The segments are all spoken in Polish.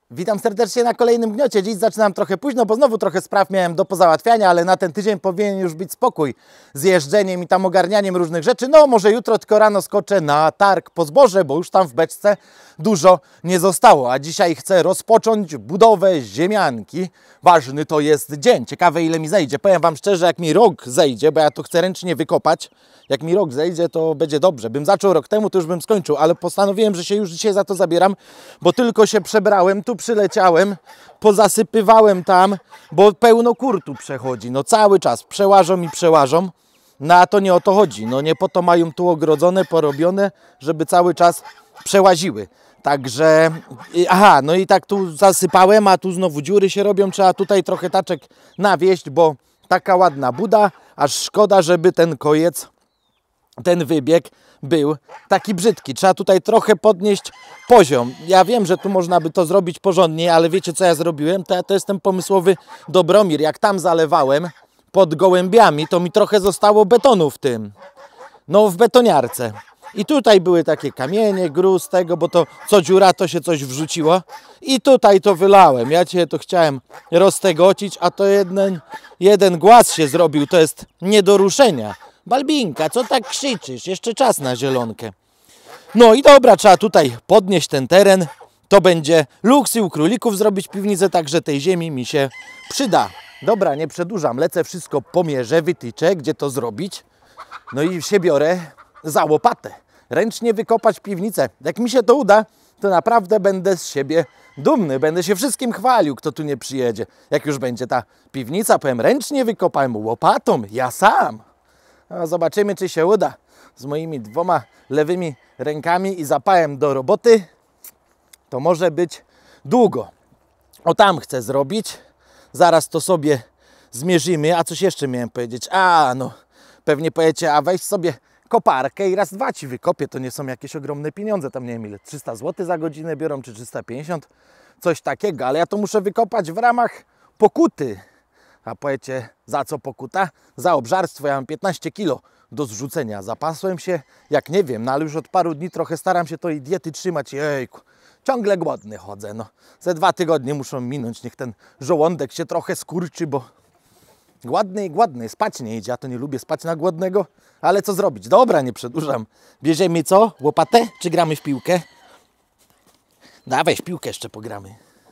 Witam serdecznie na kolejnym gniocie. Dziś zaczynam trochę późno, bo znowu trochę spraw miałem do pozałatwiania, ale na ten tydzień powinien już być spokój z jeżdżeniem i tam ogarnianiem różnych rzeczy. No może jutro tylko rano skoczę na targ po zboże, bo już tam w beczce dużo nie zostało. A dzisiaj chcę rozpocząć budowę ziemianki. Ważny to jest dzień. Ciekawe ile mi zejdzie. Powiem Wam szczerze, jak mi rok zejdzie, bo ja to chcę ręcznie wykopać. Jak mi rok zejdzie, to będzie dobrze. Bym zaczął rok temu, to już bym skończył, ale postanowiłem, że się już dzisiaj za to zabieram, bo tylko się przebrałem, tu przyleciałem, pozasypywałem tam, bo pełno kur tu przechodzi. No cały czas przełażą i przełażą. No a to nie o to chodzi. No nie po to mają tu ogrodzone, porobione, żeby cały czas przełaziły. Także, aha, no i tak tu zasypałem, a tu znowu dziury się robią. Trzeba tutaj trochę taczek nawieść, bo taka ładna buda, aż szkoda, żeby ten kojec, ten wybieg był taki brzydki. Trzeba tutaj trochę podnieść poziom. Ja wiem, że tu można by to zrobić porządnie, ale wiecie co ja zrobiłem? To jestem pomysłowy Dobromir. Jak tam zalewałem pod gołębiami, to mi trochę zostało betonu w tym. No w betoniarce. I tutaj były takie kamienie, gruz tego, bo to co dziura, to się coś wrzuciło. I tutaj to wylałem. Ja Cię to chciałem roztegocić, a to jeden głaz się zrobił. To jest nie do ruszenia. Balbinka, co tak krzyczysz? Jeszcze czas na zielonkę. No i dobra, trzeba tutaj podnieść ten teren. To będzie luks i u królików zrobić piwnicę, także tej ziemi mi się przyda. Dobra, nie przedłużam. Lecę wszystko pomierzę, wytyczę, gdzie to zrobić. No i się biorę za łopatę. Ręcznie wykopać piwnicę. Jak mi się to uda, to naprawdę będę z siebie dumny. Będę się wszystkim chwalił, kto tu nie przyjedzie. Jak już będzie ta piwnica, powiem, ręcznie wykopałem łopatą, ja sam. No, zobaczymy, czy się uda. Z moimi dwoma lewymi rękami i zapałem do roboty, to może być długo. O tam chcę zrobić. Zaraz to sobie zmierzymy. A coś jeszcze miałem powiedzieć? A, no, pewnie powiecie, a weź sobie koparkę i raz, dwa Ci wykopię. To nie są jakieś ogromne pieniądze. Tam nie wiem ile, 300 zł za godzinę biorą, czy 350. Coś takiego, ale ja to muszę wykopać w ramach pokuty. A powiecie, za co pokuta? Za obżarstwo. Ja mam 15 kilo do zrzucenia. Zapasłem się, jak nie wiem, no ale już od paru dni trochę staram się tej diety trzymać. Jejku, ciągle głodny chodzę. No, ze 2 tygodnie muszą minąć. Niech ten żołądek się trochę skurczy, bo głodny, spać nie idzie. Ja to nie lubię spać na głodnego, ale co zrobić? Dobra, nie przedłużam. Bierzemy co? Łopatę? Czy gramy w piłkę? Dawaj, w piłkę jeszcze pogramy.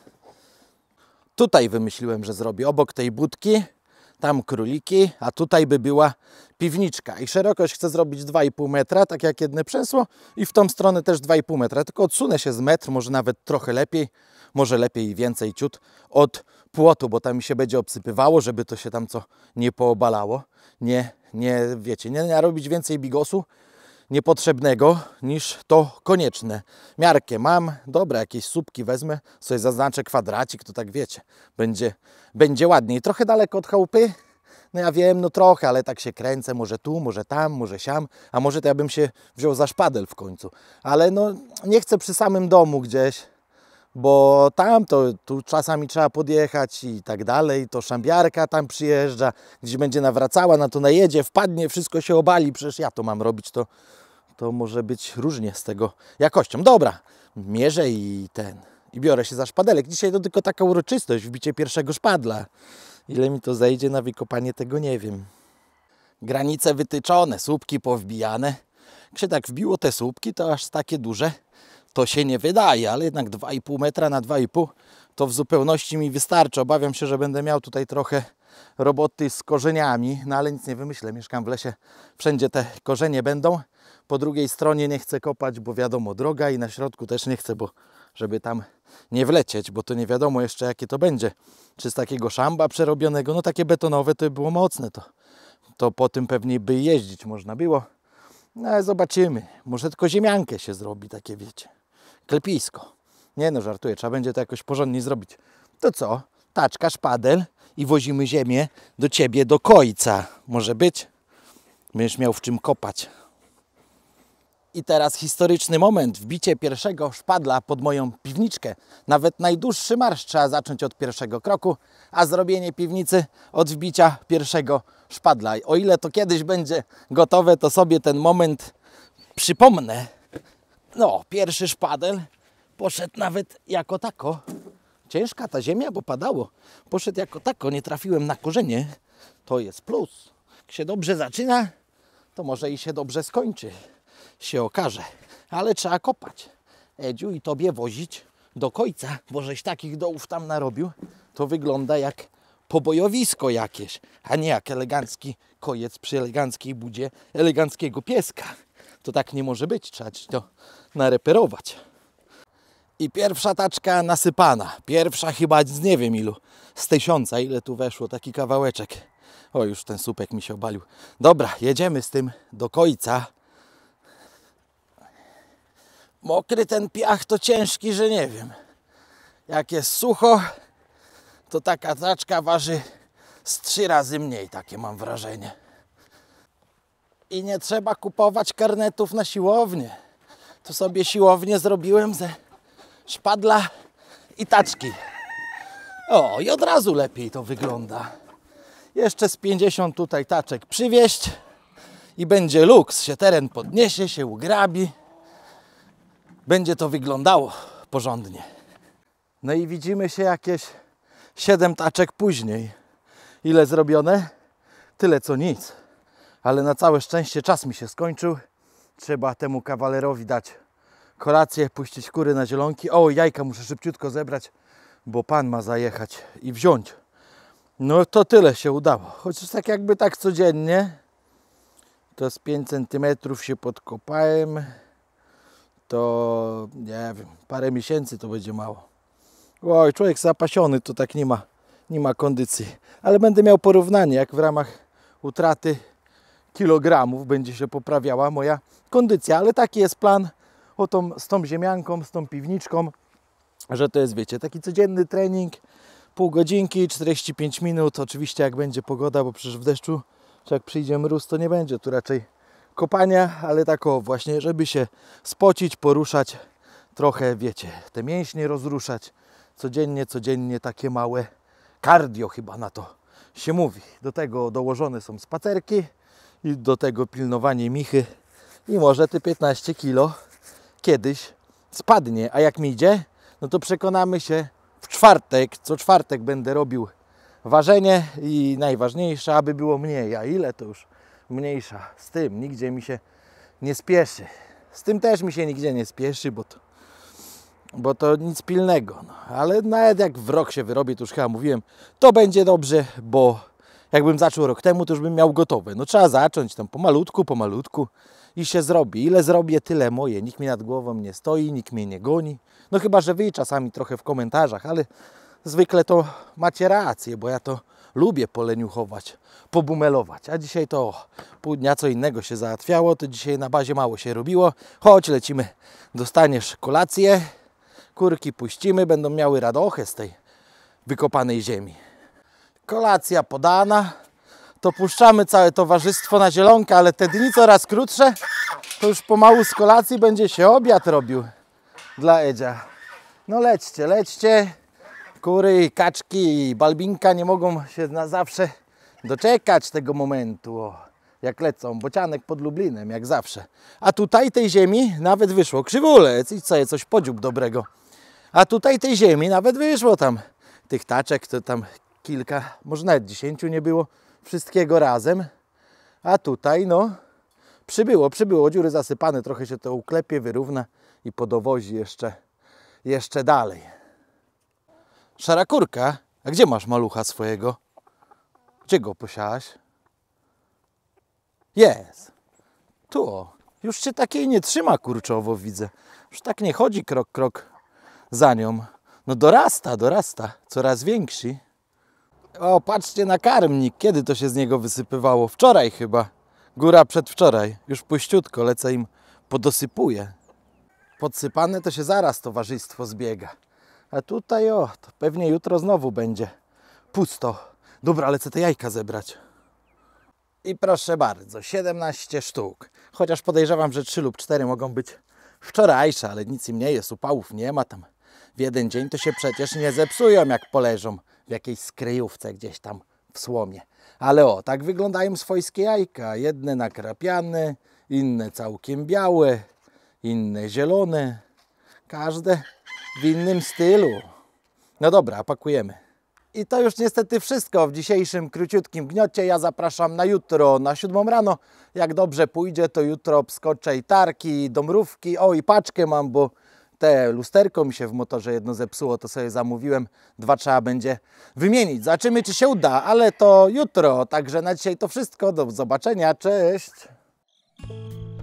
Tutaj wymyśliłem, że zrobię obok tej budki, tam króliki, a tutaj by była piwniczka. I szerokość chcę zrobić 2,5 metra, tak jak jedne przęsło, i w tą stronę też 2,5 metra. Tylko odsunę się z metr, może nawet trochę lepiej, może lepiej i więcej ciut od płotu, bo tam mi się będzie obsypywało, żeby to się tam co nie poobalało. Wiecie, nie narobić więcej bigosu niepotrzebnego niż to konieczne. Miarkę mam, dobra, jakieś słupki wezmę, sobie zaznaczę kwadracik, to tak wiecie, będzie ładniej. Trochę daleko od chałupy, no ja wiem, no trochę, ale tak się kręcę, może tu, może tam, może siam, a może to ja bym się wziął za szpadel w końcu. Ale no nie chcę przy samym domu gdzieś, bo tam to tu czasami trzeba podjechać i tak dalej, to szambiarka tam przyjeżdża, gdzieś będzie nawracała, na to najedzie, wpadnie, wszystko się obali, przecież ja to mam robić, to może być różnie z tego jakością. Dobra, mierzę i biorę się za szpadelek. Dzisiaj to tylko taka uroczystość, wbicie pierwszego szpadla. Ile mi to zejdzie na wykopanie, tego nie wiem. Granice wytyczone, słupki powbijane. Jak się tak wbiło te słupki, to aż takie duże to się nie wydaje, ale jednak 2,5 metra na 2,5 to w zupełności mi wystarczy. Obawiam się, że będę miał tutaj trochę roboty z korzeniami, no ale nic nie wymyślę. Mieszkam w lesie, wszędzie te korzenie będą. Po drugiej stronie nie chcę kopać, bo wiadomo, droga, i na środku też nie chcę, bo żeby tam nie wlecieć, bo to nie wiadomo jeszcze jakie to będzie. Czy z takiego szamba przerobionego, no takie betonowe to by było mocne, to po tym pewnie by jeździć można było. No ale zobaczymy, może tylko ziemiankę się zrobi, takie wiecie, klepisko. Nie no, żartuję, trzeba będzie to jakoś porządnie zrobić. To co? Taczka, szpadel i wozimy ziemię do Ciebie, do końca. Może być? Będziesz miał w czym kopać. I teraz historyczny moment. Wbicie pierwszego szpadla pod moją piwniczkę. Nawet najdłuższy marsz trzeba zacząć od pierwszego kroku, a zrobienie piwnicy od wbicia pierwszego szpadla. O ile to kiedyś będzie gotowe, to sobie ten moment przypomnę. No, pierwszy szpadel poszedł nawet jako tako. Ciężka ta ziemia, bo padało. Poszedł jako tako, nie trafiłem na korzenie. To jest plus. Jak się dobrze zaczyna, to może i się dobrze skończy. Się okaże. Ale trzeba kopać. Edziu, i tobie wozić do końca, bo żeś takich dołów tam narobił. To wygląda jak pobojowisko jakieś, a nie jak elegancki kojec przy eleganckiej budzie eleganckiego pieska. To tak nie może być, trzeba to nareperować. I pierwsza taczka nasypana. Pierwsza chyba z nie wiem ilu. Z 1000, ile tu weszło, taki kawałeczek. O, już ten słupek mi się obalił. Dobra, jedziemy z tym do końca. Mokry ten piach to ciężki, że nie wiem. Jak jest sucho, to taka taczka waży z 3 razy mniej, takie mam wrażenie. I nie trzeba kupować karnetów na siłownię. Tu sobie siłownię zrobiłem ze szpadla i taczki. O, i od razu lepiej to wygląda. Jeszcze z 50 tutaj taczek przywieźć i będzie luks. Się teren podniesie, się ugrabi. Będzie to wyglądało porządnie. No i widzimy się jakieś 7 taczek później. Ile zrobione? Tyle co nic. Ale na całe szczęście czas mi się skończył. Trzeba temu kawalerowi dać kolację, puścić kury na zielonki. O, jajka muszę szybciutko zebrać, bo pan ma zajechać i wziąć. No to tyle się udało. Chociaż tak jakby tak codziennie. To z 5 cm się podkopałem. To nie wiem, parę miesięcy to będzie mało. Oj, człowiek zapasiony to tak nie ma kondycji. Ale będę miał porównanie, jak w ramach utraty kilogramów będzie się poprawiała moja kondycja. Ale taki jest plan z tą ziemianką, z tą piwniczką, że to jest, wiecie, taki codzienny trening, pół godzinki, 45 minut. Oczywiście jak będzie pogoda, bo przecież w deszczu, czy jak przyjdzie mróz, to nie będzie tu raczej kopania, ale tak o właśnie, żeby się spocić, poruszać, trochę, wiecie, te mięśnie rozruszać. Codziennie takie małe cardio chyba na to się mówi. Do tego dołożone są spacerki i do tego pilnowanie michy i może te 15 kilo kiedyś spadnie. A jak mi idzie, no to przekonamy się w czwartek. Co czwartek będę robił ważenie i najważniejsze, aby było mniej. A ile to już mniejsza. Z tym nigdzie mi się nie spieszy. Z tym też mi się nigdzie nie spieszy, bo to nic pilnego. No. Ale nawet jak w rok się wyrobi, to już chyba mówiłem, to będzie dobrze, bo jakbym zaczął rok temu, to już bym miał gotowe. No trzeba zacząć tam pomalutku i się zrobi. Ile zrobię, tyle moje. Nikt mi nad głową nie stoi, nikt mnie nie goni. No chyba, że wy czasami trochę w komentarzach, ale zwykle to macie rację, bo ja to lubię poleniuchować, pobumelować. A dzisiaj to pół dnia co innego się załatwiało, to dzisiaj na bazie mało się robiło. Chodź, lecimy, dostaniesz kolację. Kurki puścimy, będą miały radochę z tej wykopanej ziemi. Kolacja podana, to puszczamy całe towarzystwo na zielonkę, ale te dni coraz krótsze, to już pomału z kolacji będzie się obiad robił dla Edzia. No lećcie. Kury, kaczki i balbinka nie mogą się na zawsze doczekać tego momentu. O, jak lecą, bocianek pod Lublinem, jak zawsze. A tutaj tej ziemi nawet wyszło krzywulec i sobie coś podziób dobrego. A tutaj tej ziemi nawet wyszło tam. Tych taczek to tam kilka, może nawet 10 nie było wszystkiego razem. A tutaj no przybyło, dziury zasypane, trochę się to uklepie, wyrówna i podowozi jeszcze dalej. Szara kurka, a gdzie masz malucha swojego? Gdzie go posiałaś? Jest. Tu o. Już się takiej nie trzyma kurczowo, widzę. Już tak nie chodzi krok za nią. No dorasta. Coraz większy. O, patrzcie na karmnik. Kiedy to się z niego wysypywało? Wczoraj chyba. Góra przedwczoraj. Już puściutko, lecę im podosypuję. Podsypane to się zaraz towarzystwo zbiega. A tutaj o, to pewnie jutro znowu będzie pusto. Dobra, lecę te jajka zebrać. I proszę bardzo, 17 sztuk. Chociaż podejrzewam, że 3 lub 4 mogą być wczorajsze, ale nic im nie jest, upałów nie ma tam. W jeden dzień to się przecież nie zepsują, jak poleżą w jakiejś skryjówce gdzieś tam w słomie. Ale o, tak wyglądają swojskie jajka. Jedne nakrapiane, inne całkiem białe, inne zielone. Każde w innym stylu. No dobra, pakujemy. I to już niestety wszystko w dzisiejszym króciutkim gniocie. Ja zapraszam na jutro, na 7 rano. Jak dobrze pójdzie, to jutro obskoczę i tarki, do mrówki. O, i paczkę mam, bo te lusterko mi się w motorze jedno zepsuło, to sobie zamówiłem. 2 trzeba będzie wymienić. Zobaczymy, czy się uda, ale to jutro. Także na dzisiaj to wszystko. Do zobaczenia. Cześć!